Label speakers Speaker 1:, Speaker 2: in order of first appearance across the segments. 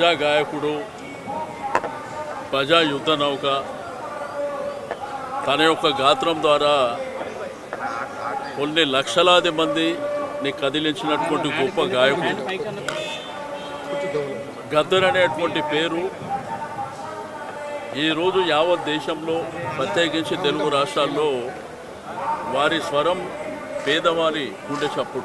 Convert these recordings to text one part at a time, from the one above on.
Speaker 1: ప్రజా గాయకుడు, ప్రజా యుద్ధ నౌక, తన యొక్క గాత్రం ద్వారా కొన్ని లక్షలాది మందిని కదిలించినటువంటి గొప్ప గాయకుడు. గద్దర్ అనేటువంటి పేరు ఈరోజు యావత్ దేశంలో, ప్రత్యేకించి తెలుగు రాష్ట్రాల్లో వారి స్వరం పేదవారి గుండె చప్పుడు.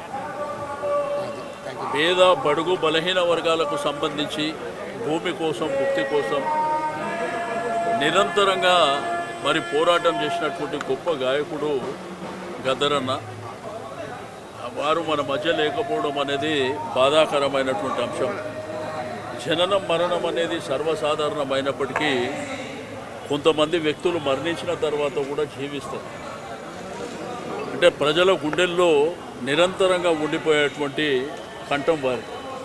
Speaker 1: పేద బడుగు బలహీన వర్గాలకు సంబంధించి భూమి కోసం, ముక్తి కోసం నిరంతరంగా మరి పోరాటం చేసినటువంటి గొప్ప గాయకుడు గద్దరన్న. వారు మన మధ్య లేకపోవడం అనేది బాధాకరమైనటువంటి అంశం. జననం మరణం అనేది సర్వసాధారణమైనప్పటికీ కొంతమంది వ్యక్తులు మరణించిన తర్వాత కూడా జీవిస్తారు. అంటే ప్రజల గుండెల్లో నిరంతరంగా ఉండిపోయేటువంటి కంఠం వారి.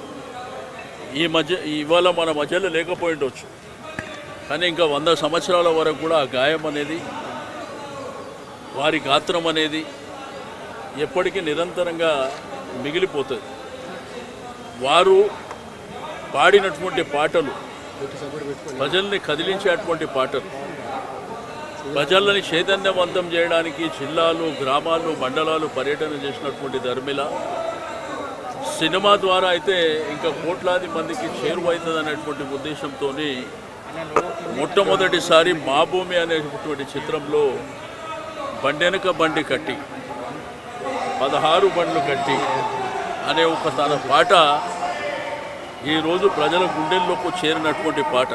Speaker 1: ఇవాళ మన మధ్యలో లేకపోయి ఉండొచ్చు, కానీ ఇంకా 100 సంవత్సరాల వరకు కూడా ఆ గాయం అనేది, వారి గాత్రం అనేది ఎప్పటికీ నిరంతరంగా మిగిలిపోతుంది. వారు పాడినటువంటి పాటలు ప్రజల్ని కదిలించేటువంటి పాటలు, ప్రజలని చైతన్యవంతం చేయడానికి జిల్లాలు, గ్రామాలు, మండలాలు పర్యటన చేసినటువంటి ధర్మిల సినిమా ద్వారా అయితే ఇంకా కోట్లాది మందికి చేరువవుతుంది అనేటువంటి ఉద్దేశంతో మొట్టమొదటిసారి మా భూమి అనేటువంటి చిత్రంలో బండెనక బండి కట్టి 16 బండ్లు కట్టి అనే ఒక తన పాట ఈరోజు ప్రజల గుండెల్లోకి చేరినటువంటి పాట.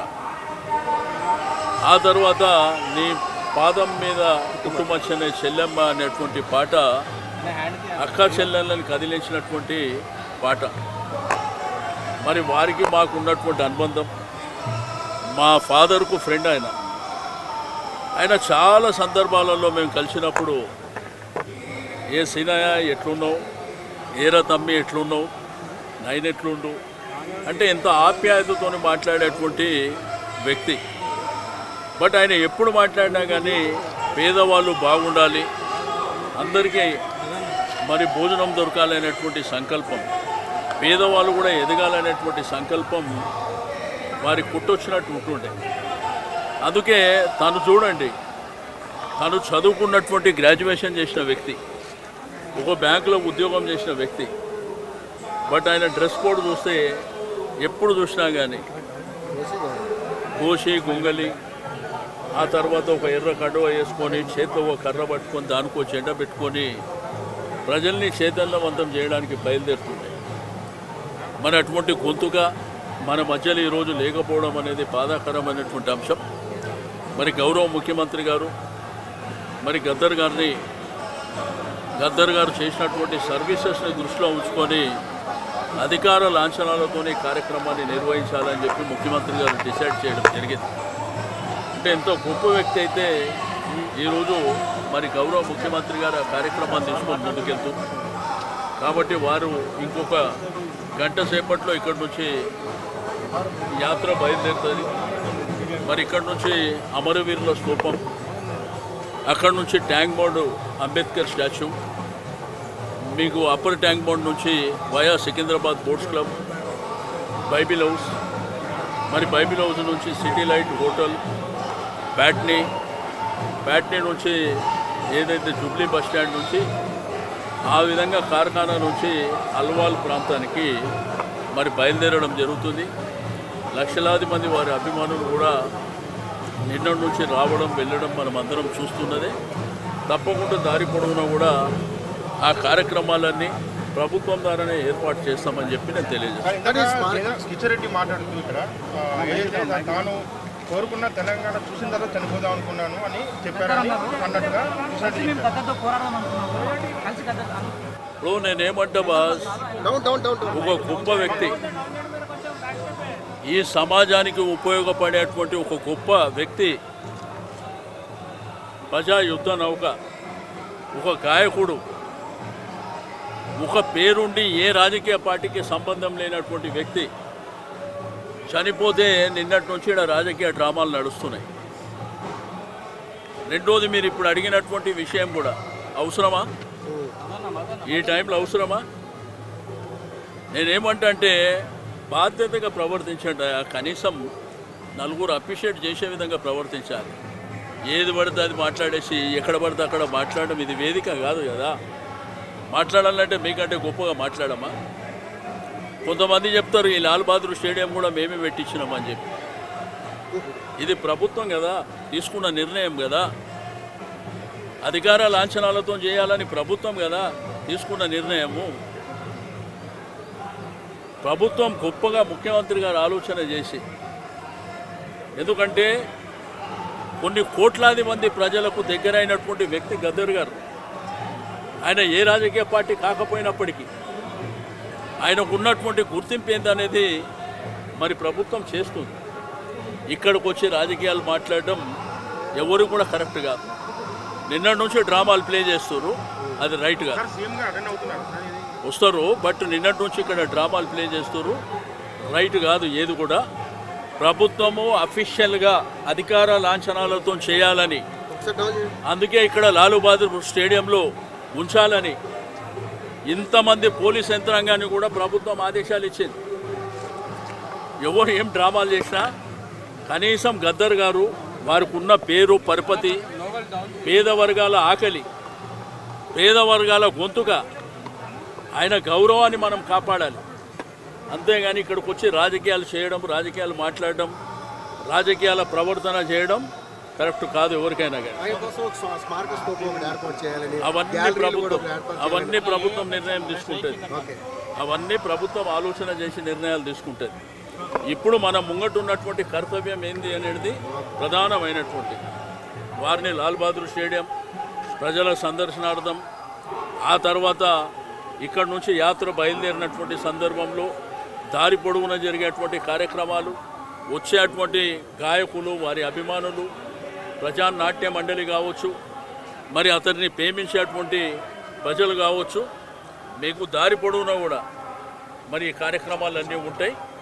Speaker 1: ఆ తర్వాత నీ పాదం మీద కుటుంబచ్చనే చెల్లెమ్మ అనేటువంటి పాట అక్క చెల్లెళ్ళని కదిలించినటువంటి పాట. మరి వారికి మాకు ఉన్నటువంటి అనుబంధం, మా ఫాదర్కు ఫ్రెండ్ ఆయన చాలా సందర్భాలలో మేము కలిసినప్పుడు ఏ సీనయ్య ఎట్లున్నావు, ఏరా తమ్మి ఎట్లున్నావు, నైన్ ఎట్లుండు అంటే ఎంత ఆప్యాయతతో మాట్లాడేటువంటి వ్యక్తి. బట్ ఆయన ఎప్పుడు మాట్లాడినా కానీ పేదవాళ్ళు బాగుండాలి, అందరికీ మరి భోజనం దొరకాలనేటువంటి సంకల్పం, పేదవాళ్ళు కూడా ఎదగాలనేటువంటి సంకల్పం వారి కుట్టొచ్చినట్టు ఉంటుండే. అందుకే తను చూడండి, తను చదువుకున్నటువంటి గ్రాడ్యుయేషన్ చేసిన వ్యక్తి, ఒక బ్యాంకులో ఉద్యోగం చేసిన వ్యక్తి. బట్ ఆయన డ్రెస్ కోడ్ చూస్తే ఎప్పుడు చూసినా కానీ గోషి గొంగలి, ఆ తర్వాత ఒక ఎర్ర కడువ వేసుకొని చేతిలో ఒక కర్ర పట్టుకొని దానికో చెడ్డ పెట్టుకొని ప్రజల్ని చైతన్యవంతం చేయడానికి బయలుదేరుతుండే. మరి అటువంటి గొంతుగా మన మధ్యలో ఈరోజు లేకపోవడం అనేది బాధాకరమైనటువంటి అంశం. మరి గౌరవ ముఖ్యమంత్రి గారు మరి గద్దర్ గారు చేసినటువంటి సర్వీసెస్ని దృష్టిలో ఉంచుకొని అధికార లాంఛనాలతోనే కార్యక్రమాన్ని నిర్వహించాలని చెప్పి ముఖ్యమంత్రి గారు డిసైడ్ చేయడం జరిగింది. అంటే ఎంతో గొప్ప వ్యక్తి అయితే ఈరోజు మరి గౌరవ ముఖ్యమంత్రి గారు ఆ కార్యక్రమాన్ని తీసుకొని ముందుకెళ్తూ, కాబట్టి వారు ఇంకొక గంట సేపట్లో ఇక్కడి నుంచి యాత్ర బయలుదేరుతుంది. మరి ఇక్కడి నుంచి అమరవీరుల స్తూపం, అక్కడి నుంచి ట్యాంక్ బండ్ అంబేద్కర్ స్టాచ్యూ, మీకు అప్పర్ ట్యాంక్ బండ్ నుంచి via Secunderabad boats club, Bible house, మరి బైబిల్ హౌస్ నుంచి సిటీ లైట్ హోటల్, ప్యాట్నీ నుంచి ఏదైతే జూబ్లీ బస్ స్టాండ్ నుంచి ఆ విధంగా కార్ఖానా నుంచి అల్వాల్ ప్రాంతానికి మరి బయలుదేరడం జరుగుతుంది. లక్షలాది మంది వారి అభిమానులు కూడా నిన్నటి నుంచి రావడం వెళ్ళడం మనం అందరం చూస్తున్నదే. తప్పకుండా దారి పొడవునా కూడా ఆ కార్యక్రమాలన్నీ ప్రభుత్వం ద్వారానే ఏర్పాటు చేస్తామని చెప్పి నేను తెలియజేస్తాను.
Speaker 2: కిచెరెడ్డి మాట్లాడుతూ ఇక్కడ తాను కోరుకున్న తెలంగాణ చూసిన తర్వాత చనిపోదాం అనుకున్నాను అని చెప్పారని అన్నట్టుగా
Speaker 1: ఇప్పుడు నేనేమంటా బాస్, ఒక గొప్ప వ్యక్తి, ఈ సమాజానికి ఉపయోగపడేటువంటి ఒక గొప్ప వ్యక్తి, ప్రజా యుద్ధ నౌక, ఒక గాయకుడు, ఒక పేరుండి ఏ రాజకీయ పార్టీకి సంబంధం లేనటువంటి వ్యక్తి చనిపోతే నిన్నటి నుంచి ఇక్కడ రాజకీయ డ్రామాలు నడుస్తున్నాయి. రెండోది మీరు ఇప్పుడు అడిగినటువంటి విషయం కూడా అవసరమా? ఈ టైంలో అవసరమా? నేనేమంటే బాధ్యతగా ప్రవర్తించండి. కనీసం నలుగురు అప్రిషియేట్ చేసే విధంగా ప్రవర్తించాలి. ఏది పడితే అది మాట్లాడేసి ఎక్కడ పడితే అక్కడ మాట్లాడడం ఇది వేదిక కాదు కదా. మాట్లాడాలంటే మీకంటే గొప్పగా మాట్లాడమా? కొంతమంది చెప్తారు ఈ లాల్ బహదూర్ స్టేడియం కూడా మేమే పెట్టించినామని చెప్పి. ఇది ప్రభుత్వం కదా తీసుకున్న నిర్ణయం కదా, అధికార లాంఛనాలతో చేయాలని ప్రభుత్వం కదా తీసుకున్న నిర్ణయము. ప్రభుత్వం గొప్పగా ముఖ్యమంత్రి గారు ఆలోచన చేసి, ఎందుకంటే కొన్ని కోట్లాది మంది ప్రజలకు దగ్గరైనటువంటి వ్యక్తి గద్దర్ గారు. ఆయన ఏ రాజకీయ పార్టీ కాకపోయినప్పటికీ ఆయనకు ఉన్నటువంటి గుర్తింపు ఏందనేది మరి ప్రభుత్వం చేస్తుంది. ఇక్కడికి వచ్చి రాజకీయాలు మాట్లాడడం ఎవరు కూడా కరెక్ట్ కాదు. నిన్నటి నుంచి డ్రామాలు ప్లే చేస్తారు, అది రైట్ కాదు. వస్తారు బట్ నిన్నటి నుంచి ఇక్కడ డ్రామాలు ప్లే చేస్తారు, రైట్ కాదు. ఏది కూడా ప్రభుత్వము అఫీషియల్గా అధికార లాంఛనాలతో చేయాలని, అందుకే ఇక్కడ లాల్ బహదూర్ స్టేడియంలో ఉంచాలని ఇంతమంది పోలీస్ యంత్రాంగాన్ని కూడా ప్రభుత్వం ఆదేశాలు ఇచ్చింది. ఎవరు ఏం డ్రామాలు చేసినా కనీసం గద్దర్ గారు వారికి ఉన్న పేరు పరపతి, పేద వర్గాల ఆకలి, పేద వర్గాల గొంతుక, ఆయన గౌరవాన్ని మనం కాపాడాలి. అంతేగాని ఇక్కడికి వచ్చి రాజకీయాలు చేయడం, రాజకీయాలు మాట్లాడడం, రాజకీయాల ప్రవర్తన చేయడం కరెక్ట్ కాదు ఎవరికైనా కానీ. అవన్నీ ప్రభుత్వం నిర్ణయం తీసుకుంటుంది, అవన్నీ ప్రభుత్వం ఆలోచన చేసి నిర్ణయాలు తీసుకుంటుంది. ఇప్పుడు మనం ముంగట ఉన్నటువంటి కర్తవ్యం ఏంది అనేది ప్రధానమైనటువంటి వారిని లాల్ బహదూర్ స్టేడియం ప్రజల సందర్శనార్థం, ఆ తర్వాత ఇక్కడ నుంచి యాత్ర బయలుదేరినటువంటి సందర్భంలో దారి పొడవున జరిగేటువంటి కార్యక్రమాలు, వచ్చేటువంటి గాయకులు, వారి అభిమానులు, ప్రజానాట్య మండలి కావచ్చు, మరి అతన్ని ప్రేమించేటువంటి ప్రజలు కావచ్చు, మీకు దారి పొడవునా కూడా మరి ఈ కార్యక్రమాలన్నీ ఉంటాయి.